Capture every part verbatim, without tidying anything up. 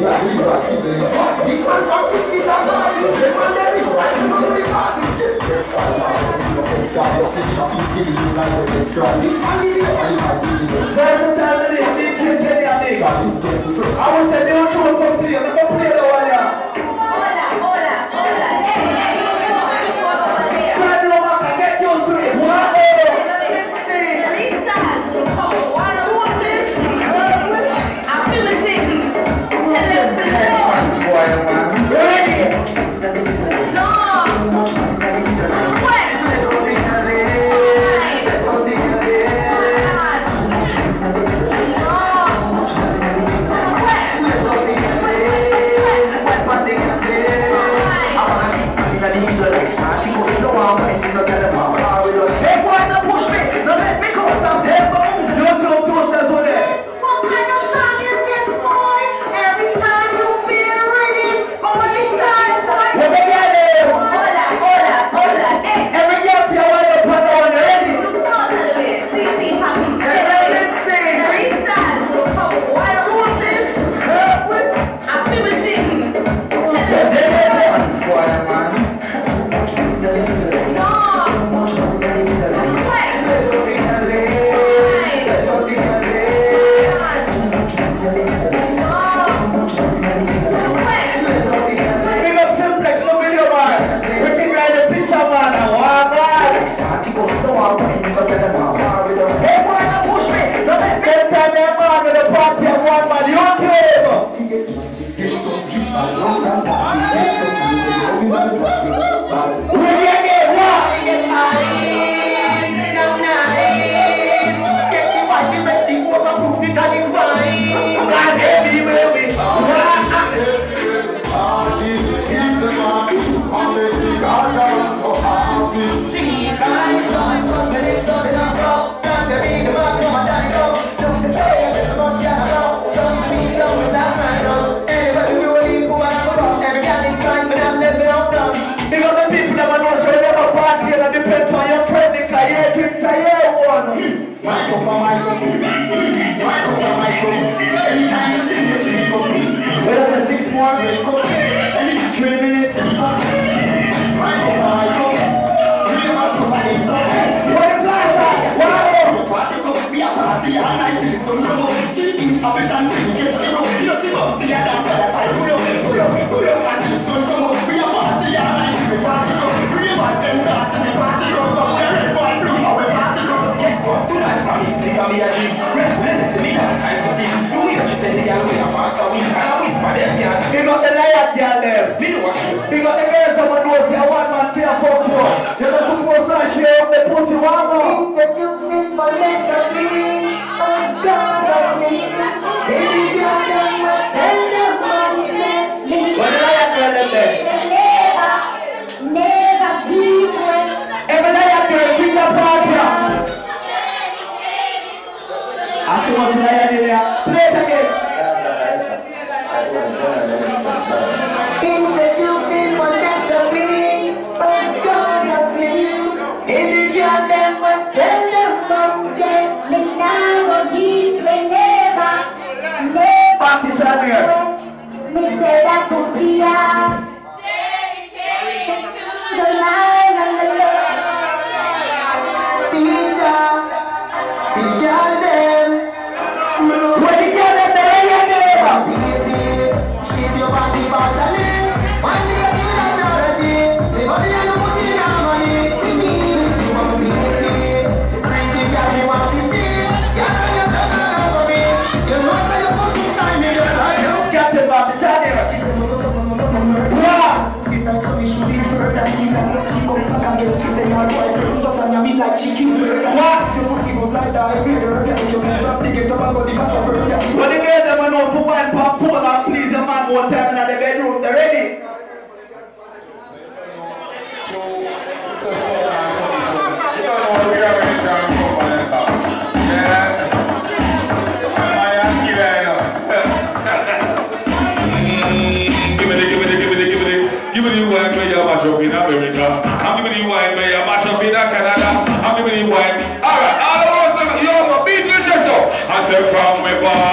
This man's from sixties and forties. This man there is right to the parties. This man is here. There's a time that they take you penny a big. I would say they don't throw something. I'm going to play the one here. Hola, hola, hola. Try to go back and get used to it. What? Canada. I'm giving you wine. Alright, all of us, you're my beat, Manchester. I said, from my bar.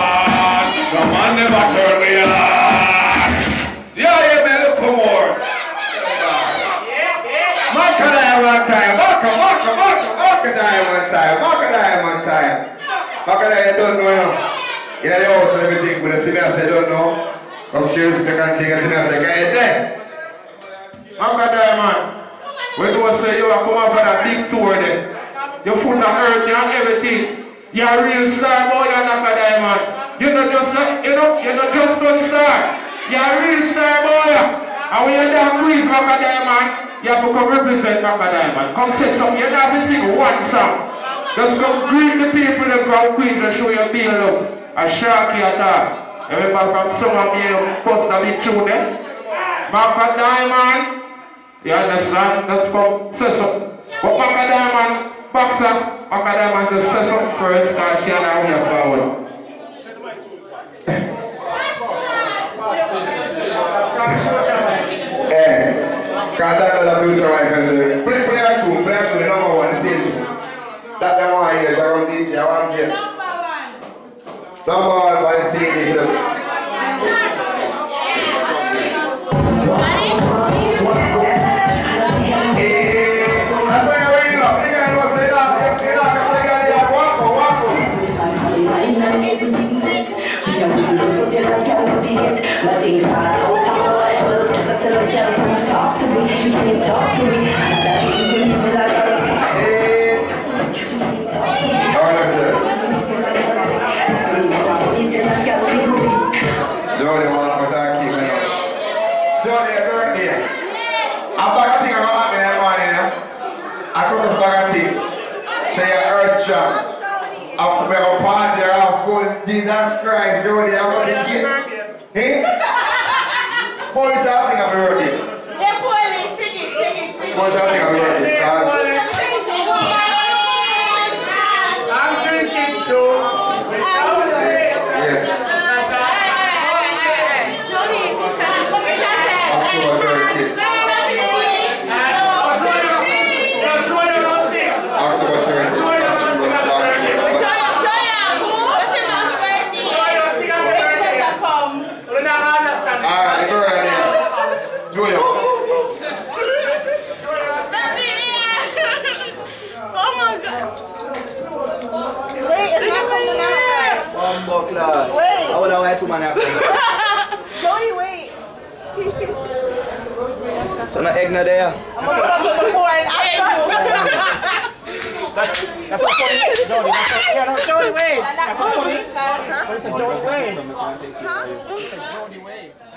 Back there, you don't know, you know. In the house and everything, but I see me, I say, don't know. Come serious, you can't think, I see me, I say, get it there. Back there, man. When you say you are come up on a big tour there, you full of earth, you have everything. You're a real star, boy, you're not a diamond. You're not just like, you know, you're not just one star. You're a real star, boy. And when you're down with Maka Diamond, you have to come represent Maka Diamond. Come say something, you don't have to sing one song. Just come greet the people that go Queens and show your deal up. A sharky at all. Everybody from summer being post a big tune there. Maka Diamond, you understand? Let's come say something. But Maka Diamond, boxer, Maka Diamond just say something first because she and I here forward. Eh, cantare la future wife and say, play play a tune, play a tune, the number one stage. That the one here, Sharon D J, I want here. Number one. Number one for the stage. That's why you're wearing up. You guys know say that. You know, because I got here. Walk for, walk for. Talk to me, she can't talk to me. Hey. All right, sir. Jody, one for that keep it up. Jody, a birthday. I'm back a thing about me that morning, yeah? I come to back a thing. Say your earth strong. I'm going to party around full Jesus Christ, Jody, I'm going to get. Hey? Police are singing happy birthday. Yeah, police, sing it, sing it, sing it. Police are singing happy birthday. I'm drinking so. Yes. Jody, October thirteenth. October thirteenth. Alright, go ahead. Joy. Oh my God. Wait, it's not coming out. One buckler. Wait. I would have waited two man after. Jody, wait. So no egg no there. I'm gonna come to the board after. That's that's a funny. Jody, that's a, yeah, no, Jody, wait. That's a funny. Huh? But it's a Jody way. Huh? It's a Jody way.